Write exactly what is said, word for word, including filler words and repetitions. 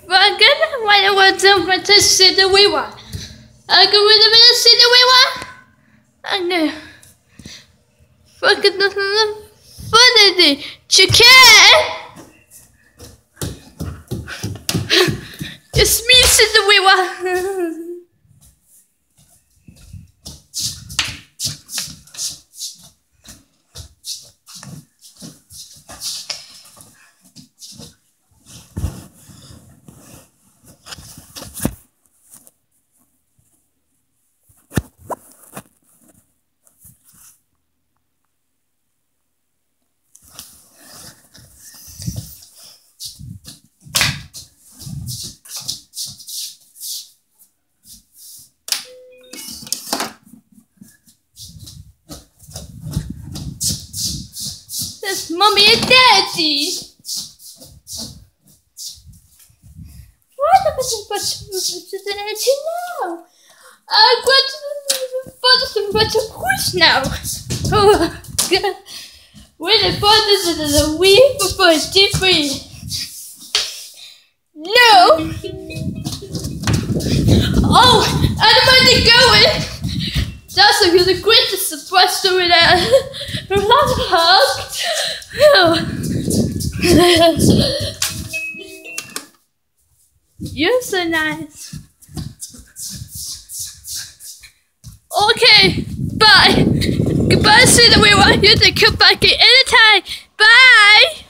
We're gonna want to want to see the we want. I'm gonna see the we want. I'm gonna fucking the funny chicken. It's me, see the we want. That's mommy and daddy. What am I supposed to do now? I'm going to put bunch of quiz now. Oh god. When the fathers of the week before it's different. No. Oh, I'm already going. That's a really great surprise to me that a lot of hug. You're so nice. Okay, bye. Goodbye, see that we want you to come back at any time. Bye.